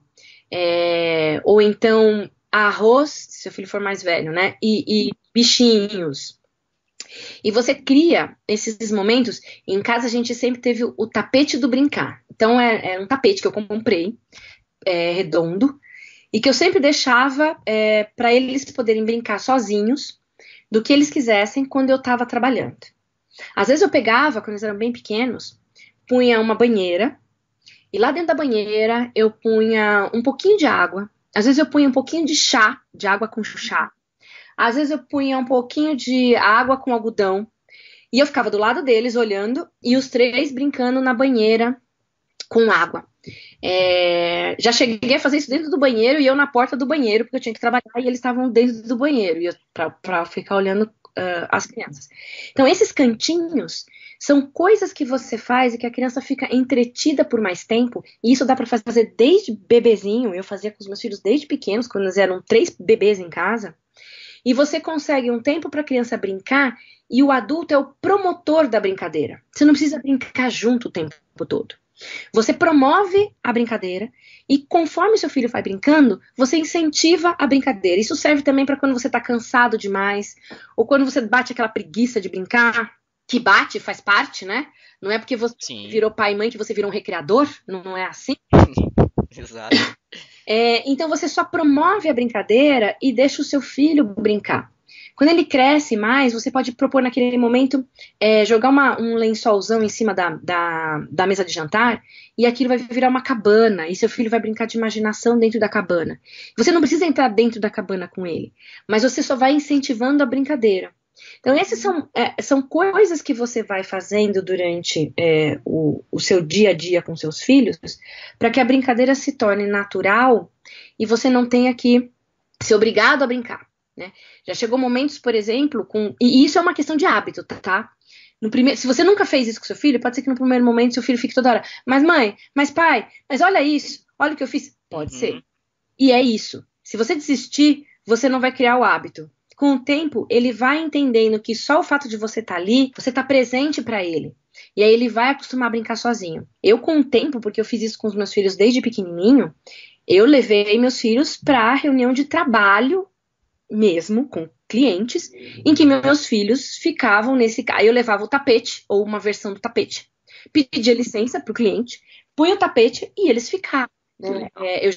Ou então arroz, se seu filho for mais velho, né? E bichinhos. E você cria esses momentos. Em casa a gente sempre teve o tapete do brincar. Então é um tapete que eu comprei, redondo, e que eu sempre deixava para eles poderem brincar sozinhos do que eles quisessem quando eu estava trabalhando. Às vezes eu pegava, quando eles eram bem pequenos, punha uma banheira, e lá dentro da banheira eu punha um pouquinho de água. Às vezes eu punha um pouquinho de água com chá. Às vezes eu punha um pouquinho de água com algodão. E eu ficava do lado deles olhando, e os três brincando na banheira com água. Já cheguei a fazer isso dentro do banheiro e eu na porta do banheiro, porque eu tinha que trabalhar e eles estavam dentro do banheiro, para ficar olhando as crianças. Então esses cantinhos são coisas que você faz e que a criança fica entretida por mais tempo, e isso dá para fazer desde bebezinho. Eu fazia com os meus filhos desde pequenos, quando eles eram 3 bebês em casa. E você consegue um tempo para a criança brincar, e o adulto é o promotor da brincadeira. Você não precisa brincar junto o tempo todo. Você promove a brincadeira, e conforme seu filho vai brincando, você incentiva a brincadeira. Isso serve também para quando você está cansado demais, ou quando você bate aquela preguiça de brincar, que bate, faz parte, né? Não é porque você virou pai e mãe que você virou um recreador, não é assim? Exato. Então você só promove a brincadeira e deixa o seu filho brincar. Quando ele cresce mais, você pode propor naquele momento jogar um lençolzão em cima da mesa de jantar, e aquilo vai virar uma cabana, e seu filho vai brincar de imaginação dentro da cabana. Você não precisa entrar dentro da cabana com ele, mas você só vai incentivando a brincadeira. Então essas são coisas que você vai fazendo durante o seu dia a dia com seus filhos, para que a brincadeira se torne natural e você não tenha que ser obrigado a brincar, né? Já chegou momentos, por exemplo, e isso é uma questão de hábito, tá? Se você nunca fez isso com seu filho, pode ser que no primeiro momento seu filho fique toda hora, mas mãe, mas pai, mas olha isso, olha o que eu fiz. Pode ser. E é isso. Se você desistir, você não vai criar o hábito. Com o tempo, ele vai entendendo que só o fato de você estar ali, você está presente para ele. E aí ele vai acostumar a brincar sozinho. Eu, com o tempo, porque eu fiz isso com os meus filhos desde pequenininho, eu levei meus filhos para reunião de trabalho mesmo, com clientes, em que meus filhos ficavam aí eu levava o tapete, ou uma versão do tapete, pedia licença para o cliente, punha o tapete e eles ficavam. Eu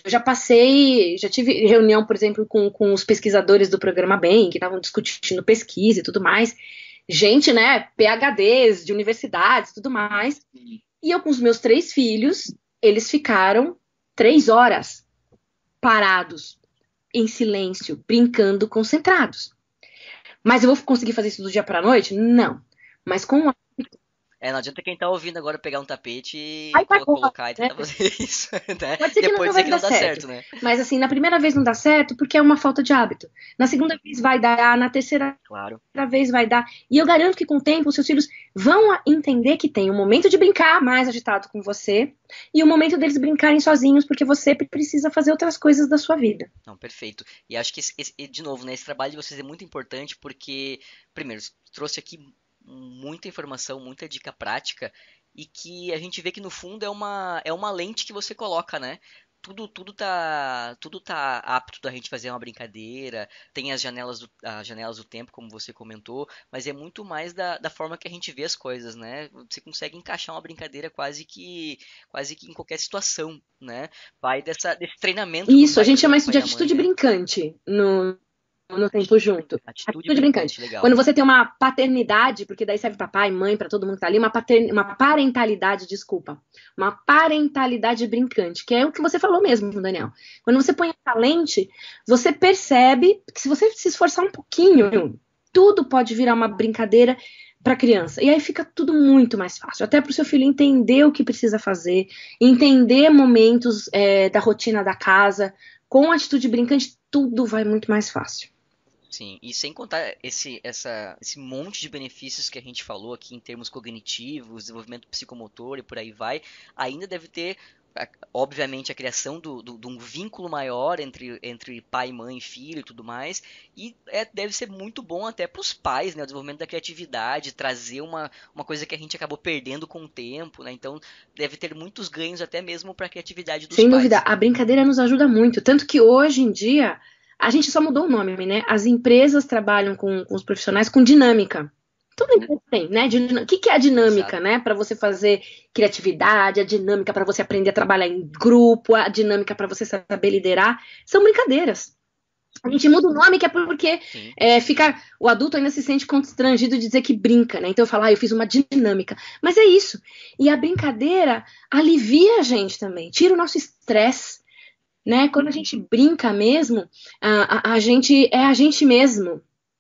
já tive reunião, por exemplo, com os pesquisadores do Programa BEM, que estavam discutindo pesquisa e tudo mais. Gente, né, PhDs de universidades e tudo mais. E eu com os meus 3 filhos, eles ficaram 3 horas parados, em silêncio, brincando, concentrados. Mas eu vou conseguir fazer isso do dia para a noite? Não. Mas com o hábito, Não adianta quem tá ouvindo agora pegar um tapete e Aí vai colocar e né? tentar fazer isso, né? Pode ser que Depois não dizer vai que dar não dá certo. certo, né? Mas assim, na primeira vez não dá certo porque é uma falta de hábito. Na segunda vez vai dar, na terceira Claro. vez vai dar. E eu garanto que com o tempo os seus filhos vão entender que tem um momento de brincar mais agitado com você e o momento deles brincarem sozinhos porque você precisa fazer outras coisas da sua vida. Não, perfeito. E acho que, de novo, né, esse trabalho de vocês é muito importante porque, primeiro, trouxe aqui muita informação, muita dica prática e que a gente vê que no fundo é uma lente que você coloca, né? Tudo tá apto da gente fazer uma brincadeira, tem as janelas do tempo, como você comentou, mas é muito mais da forma que a gente vê as coisas, né? Você consegue encaixar uma brincadeira quase que em qualquer situação, né? Vai desse treinamento Isso, a gente chama do isso pai de e da mãe, atitude né? brincante no tempo junto. Atitude Atitude brincante. brincante, legal. Quando você tem uma paternidade, porque daí serve para pai, mãe, para todo mundo que tá ali, uma parentalidade, desculpa. Uma parentalidade brincante, que é o que você falou mesmo, Daniel. Quando você põe essa lente, você percebe que se você se esforçar um pouquinho, tudo pode virar uma brincadeira para criança. E aí fica tudo muito mais fácil. Até para o seu filho entender o que precisa fazer, entender momentos da rotina da casa. Com atitude brincante, tudo vai muito mais fácil. Sim, e sem contar esse monte de benefícios que a gente falou aqui em termos cognitivos, desenvolvimento psicomotor e por aí vai, ainda deve ter, obviamente, a criação de um vínculo maior entre pai, mãe, filho e tudo mais, e deve ser muito bom até para os pais, né, o desenvolvimento da criatividade, trazer uma coisa que a gente acabou perdendo com o tempo, né, então deve ter muitos ganhos até mesmo para a criatividade dos Sem dúvida, pais. a brincadeira nos ajuda muito. Tanto que hoje em dia, a gente só mudou o nome, né? As empresas trabalham com os profissionais com dinâmica. Toda empresa tem, né? O que é a dinâmica, Exato. né? Para você fazer criatividade, a dinâmica para você aprender a trabalhar em grupo, a dinâmica para você saber liderar. São brincadeiras. A gente muda o nome que é porque Sim. o adulto ainda se sente constrangido de dizer que brinca, né? Então eu falo, eu fiz uma dinâmica. Mas é isso. E a brincadeira alivia a gente também, tira o nosso estresse, né? Quando a gente brinca mesmo, a gente é a gente mesmo.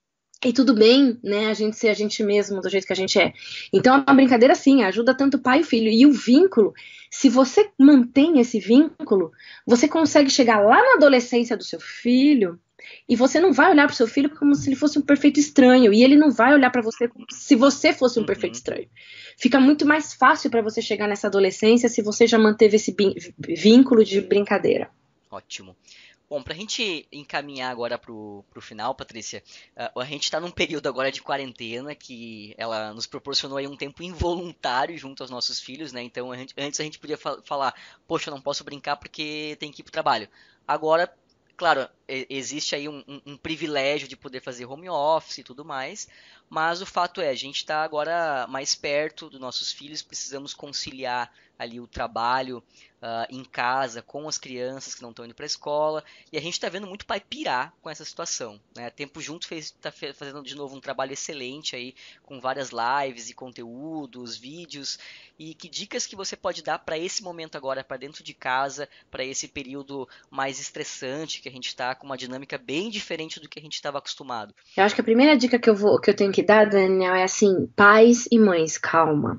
E tudo bem, né? A gente ser a gente mesmo do jeito que a gente é. Então a brincadeira, sim, ajuda tanto o pai e o filho. E o vínculo, se você mantém esse vínculo, você consegue chegar lá na adolescência do seu filho e você não vai olhar para o seu filho como se ele fosse um perfeito estranho. E ele não vai olhar para você como se você fosse um perfeito estranho. Fica muito mais fácil para você chegar nessa adolescência se você já manteve esse vínculo de brincadeira. Ótimo. Bom, para a gente encaminhar agora pro final, Patrícia, a gente está num período agora de quarentena que ela nos proporcionou aí um tempo involuntário junto aos nossos filhos, né? Então antes a gente podia falar, poxa, eu não posso brincar porque tem que ir pro trabalho. Agora, claro, existe aí um privilégio de poder fazer home office e tudo mais, mas o fato é, a gente está agora mais perto dos nossos filhos, precisamos conciliar ali o trabalho em casa com as crianças que não estão indo para a escola, e a gente está vendo muito pai pirar com essa situação, né? Tempo Junto está fazendo de novo um trabalho excelente aí, com várias lives e conteúdos, vídeos, e que dicas que você pode dar para esse momento agora, para dentro de casa, para esse período mais estressante que a gente está, com uma dinâmica bem diferente do que a gente estava acostumado. Eu acho que a primeira dica que eu tenho que dar, Daniel, é assim, pais e mães, calma.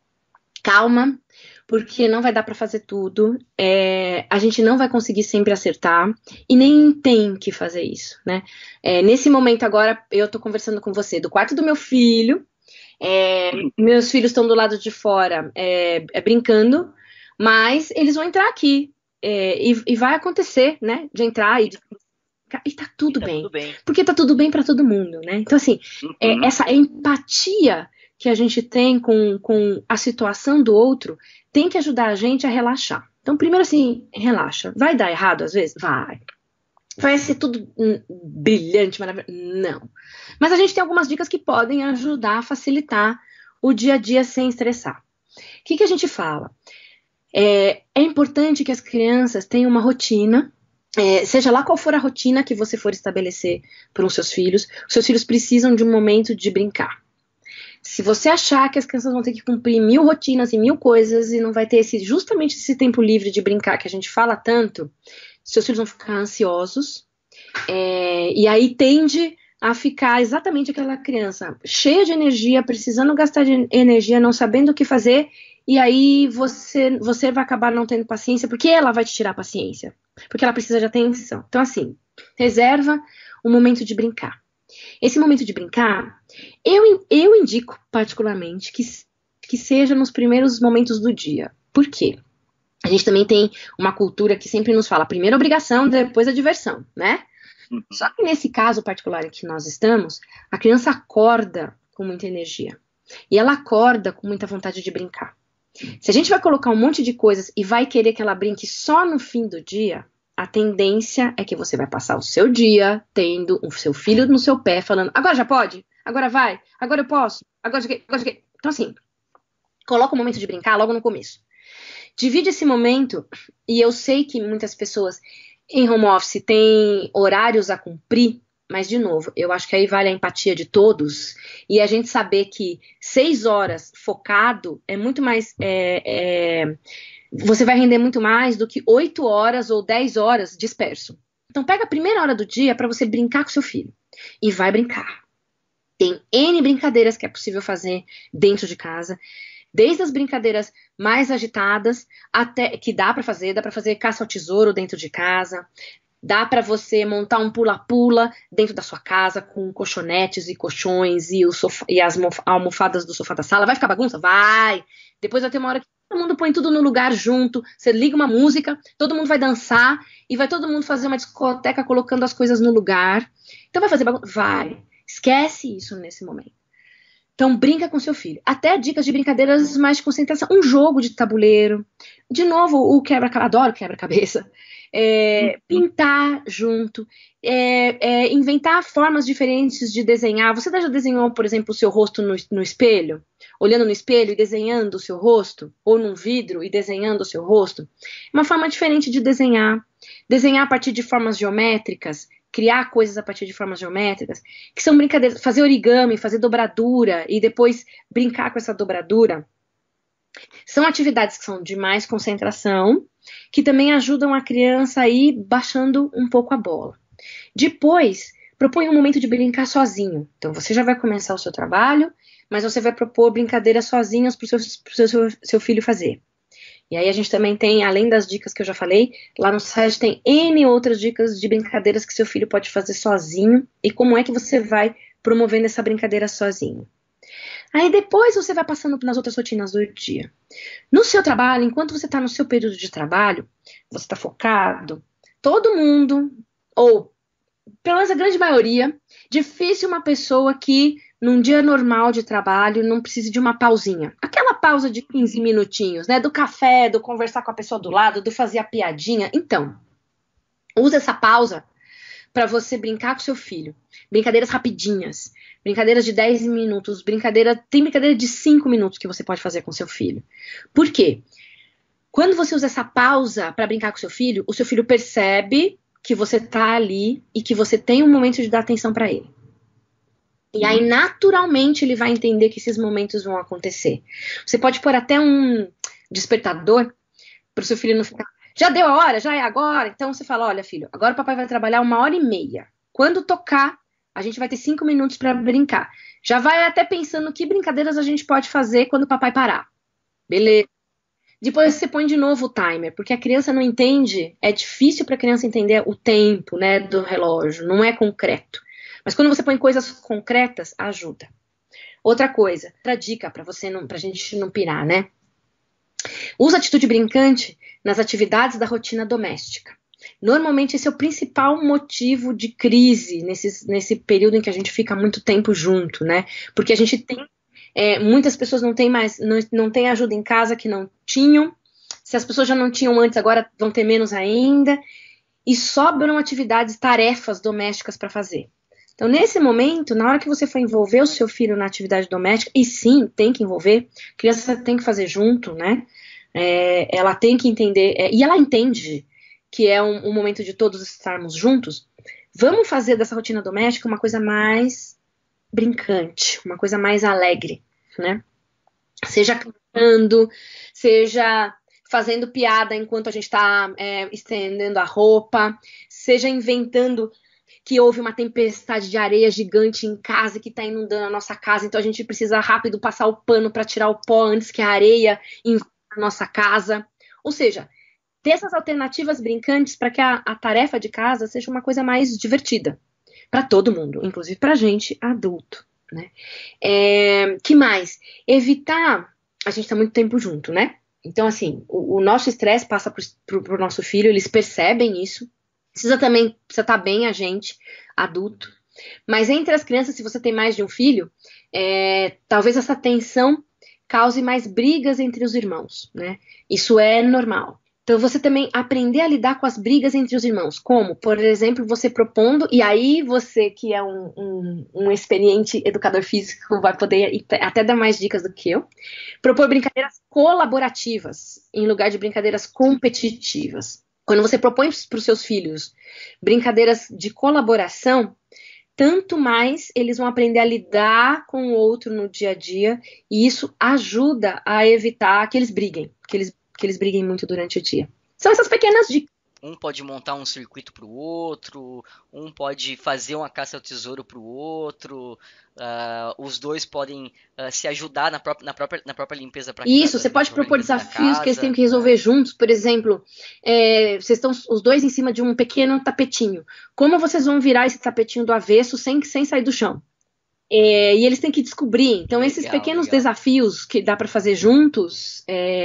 Calma, porque não vai dar para fazer tudo. A gente não vai conseguir sempre acertar e nem tem que fazer isso, né? Nesse momento agora, eu tô conversando com você do quarto do meu filho. Meus filhos estão do lado de fora brincando, mas eles vão entrar aqui e vai acontecer, né? De entrar e tá tudo bem. Tudo bem. Porque tá tudo bem para todo mundo, né? Então, assim, essa empatia que a gente tem com a situação do outro tem que ajudar a gente a relaxar. Então, primeiro, assim, relaxa. Vai dar errado às vezes? Vai. Vai ser tudo brilhante, maravilhoso? Não. Mas a gente tem algumas dicas que podem ajudar a facilitar o dia a dia sem estressar. O que a gente fala? É importante que as crianças tenham uma rotina, seja lá qual for a rotina que você for estabelecer para os seus filhos precisam de um momento de brincar. Se você achar que as crianças vão ter que cumprir 1000 rotinas e 1000 coisas e não vai ter justamente esse tempo livre de brincar que a gente fala tanto, seus filhos vão ficar ansiosos e aí tende a ficar exatamente aquela criança cheia de energia, precisando gastar de energia, não sabendo o que fazer, e aí você vai acabar não tendo paciência, porque ela vai te tirar a paciência, porque ela precisa de atenção. Então, assim, reserva o momento de brincar. Esse momento de brincar, eu indico particularmente que seja nos primeiros momentos do dia. Por quê? A gente também tem uma cultura que sempre nos fala primeiro a obrigação, depois a diversão, né? Só que nesse caso particular em que nós estamos, a criança acorda com muita energia. E ela acorda com muita vontade de brincar. Se a gente vai colocar um monte de coisas e vai querer que ela brinque só no fim do dia, a tendência é que você vai passar o seu dia tendo o seu filho no seu pé falando, agora já pode? Agora vai? Agora eu posso? Agora já que? Então assim, coloca o momento de brincar logo no começo. Divide esse momento, e eu sei que muitas pessoas em home office têm horários a cumprir, mas, de novo, eu acho que aí vale a empatia de todos, e a gente saber que 6 horas focado é muito mais... você vai render muito mais do que 8 horas ou 10 horas disperso. Então, pega a primeira hora do dia para você brincar com seu filho, e vai brincar. Tem N brincadeiras que é possível fazer dentro de casa, desde as brincadeiras mais agitadas, até que dá para fazer caça ao tesouro dentro de casa, dá para você montar um pula-pula dentro da sua casa com colchonetes e colchões e as almofadas do sofá da sala. Vai ficar bagunça? Vai! Depois vai ter uma hora que todo mundo põe tudo no lugar junto, você liga uma música, todo mundo vai dançar e vai todo mundo fazer uma discoteca colocando as coisas no lugar. Então vai fazer bagunça? Vai! Esquece isso nesse momento. Então, brinca com seu filho. Até dicas de brincadeiras mais de concentração. Um jogo de tabuleiro. De novo, o quebra-cabeça. Adoro quebra-cabeça. Pintar junto. Inventar formas diferentes de desenhar. Você já desenhou, por exemplo, o seu rosto no espelho? Olhando no espelho e desenhando o seu rosto? Ou num vidro e desenhando o seu rosto? Uma forma diferente de desenhar. Desenhar a partir de formas geométricas. Criar coisas a partir de formas geométricas, que são brincadeiras, fazer origami, fazer dobradura e depois brincar com essa dobradura. São atividades que são de mais concentração, que também ajudam a criança a ir baixando um pouco a bola. Depois, propõe um momento de brincar sozinho. Então, você já vai começar o seu trabalho, mas você vai propor brincadeiras sozinhas para o seu filho fazer. E aí a gente também tem, além das dicas que eu já falei, lá no site tem N outras dicas de brincadeiras que seu filho pode fazer sozinho e como é que você vai promovendo essa brincadeira sozinho. Aí depois você vai passando nas outras rotinas do dia. No seu trabalho, enquanto você está no seu período de trabalho, você está focado, todo mundo, ou pelo menos a grande maioria, difícil uma pessoa que num dia normal de trabalho não precise de uma pausinha. Aquela pausa de 15 minutinhos, né? Do café, do conversar com a pessoa do lado, do fazer a piadinha. Então, usa essa pausa para você brincar com seu filho. Brincadeiras rapidinhas. Brincadeiras de 10 minutos. Tem brincadeira de 5 minutos que você pode fazer com seu filho. Por quê? Quando você usa essa pausa para brincar com seu filho, o seu filho percebe que você está ali e que você tem um momento de dar atenção para ele. E aí, naturalmente, ele vai entender que esses momentos vão acontecer. Você pode pôr até um despertador para o seu filho não ficar... Já deu a hora? Já é agora? Então, você fala, olha, filho, agora o papai vai trabalhar 1h30. Quando tocar, a gente vai ter 5 minutos para brincar. Já vai até pensando que brincadeiras a gente pode fazer quando o papai parar. Beleza. Depois você põe de novo o timer, porque a criança não entende, é difícil para a criança entender o tempo, né, do relógio, não é concreto. Mas quando você põe coisas concretas, ajuda. Outra coisa, outra dica pra gente não pirar, né? Usa atitude brincante nas atividades da rotina doméstica. Normalmente esse é o principal motivo de crise nesse período em que a gente fica muito tempo junto, né? Porque a gente tem muitas pessoas não têm ajuda em casa que não tinham. Se as pessoas já não tinham antes, agora vão ter menos ainda. E sobram atividades, tarefas domésticas para fazer. Então, nesse momento, na hora que você for envolver o seu filho na atividade doméstica, e sim, tem que envolver, a criança tem que fazer junto, né? Ela tem que entender, e ela entende que é um momento de todos estarmos juntos. Vamos fazer dessa rotina doméstica uma coisa mais brincante, uma coisa mais alegre, né? Seja cantando, seja fazendo piada enquanto a gente está estendendo a roupa, seja inventando... que houve uma tempestade de areia gigante em casa que está inundando a nossa casa, então a gente precisa rápido passar o pano para tirar o pó antes que a areia invada a nossa casa. Ou seja, ter essas alternativas brincantes para que a tarefa de casa seja uma coisa mais divertida para todo mundo, inclusive para a gente adulto, né? Que mais? Evitar, a gente está muito tempo junto, né? Então, assim, o nosso estresse passa pro nosso filho, eles percebem isso. Precisa estar bem a gente, adulto. Mas entre as crianças, se você tem mais de um filho, talvez essa tensão cause mais brigas entre os irmãos, né? Isso é normal. Então, você também aprender a lidar com as brigas entre os irmãos. Como, por exemplo, você propondo, e aí você que é um experiente educador físico vai poder até dar mais dicas do que eu, propor brincadeiras colaborativas em lugar de brincadeiras competitivas. Quando você propõe para os seus filhos brincadeiras de colaboração, tanto mais eles vão aprender a lidar com o outro no dia a dia, e isso ajuda a evitar que eles briguem, que eles briguem muito durante o dia. São essas pequenas dicas. Um pode montar um circuito para o outro, um pode fazer uma caça ao tesouro para o outro, os dois podem se ajudar na própria limpeza Isso, você pode propor desafios que eles têm que resolver juntos. Por exemplo, vocês estão os dois em cima de um pequeno tapetinho. Como vocês vão virar esse tapetinho do avesso sem sair do chão? E eles têm que descobrir. Então, esses pequenos desafios que dá para fazer juntos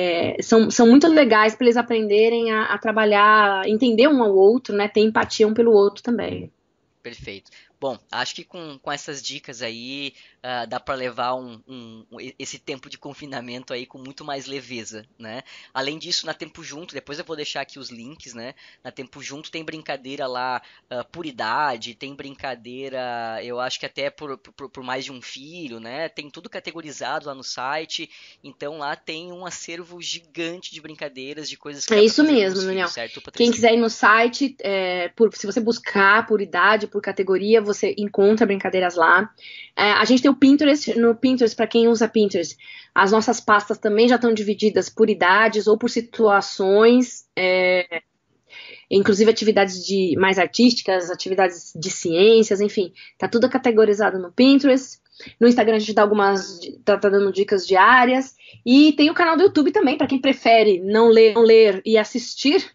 são muito legais para eles aprenderem a trabalhar, entender um ao outro, né? Ter empatia um pelo outro também. Perfeito. Bom, acho que com essas dicas aí dá para levar esse tempo de confinamento aí com muito mais leveza, né? Além disso, na Tempo Junto, depois eu vou deixar aqui os links, né? Na Tempo Junto tem brincadeira lá por idade, tem brincadeira, eu acho que até por mais de um filho, né? Tem tudo categorizado lá no site, então lá tem um acervo gigante de brincadeiras, de coisas que dá É isso pra fazer mesmo, com os Daniel. filhos, certo, Patrícia? Quem quiser ir no site, se você buscar por idade, por categoria, você encontra brincadeiras lá. A gente tem o Pinterest, no Pinterest, para quem usa Pinterest, as nossas pastas também já estão divididas por idades ou por situações, inclusive atividades mais artísticas, atividades de ciências, enfim, tá tudo categorizado no Pinterest. No Instagram a gente tá dando dicas diárias. E tem o canal do YouTube também, para quem prefere não ler e assistir.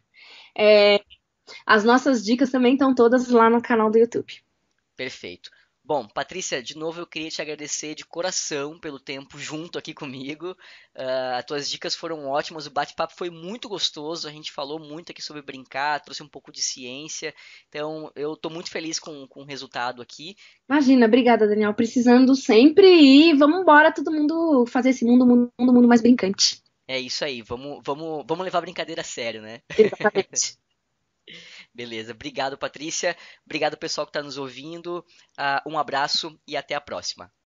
As nossas dicas também estão todas lá no canal do YouTube. Perfeito. Bom, Patrícia, de novo eu queria te agradecer de coração pelo tempo junto aqui comigo. As tuas dicas foram ótimas, o bate-papo foi muito gostoso, a gente falou muito aqui sobre brincar, trouxe um pouco de ciência, então eu estou muito feliz com o resultado aqui. Imagina, obrigada, Daniel. Precisando sempre e vamos embora todo mundo fazer esse mundo mais brincante. É isso aí, vamos levar a brincadeira a sério, né? Exatamente. Beleza, obrigado, Patrícia. Obrigado, pessoal que está nos ouvindo. Um abraço e até a próxima.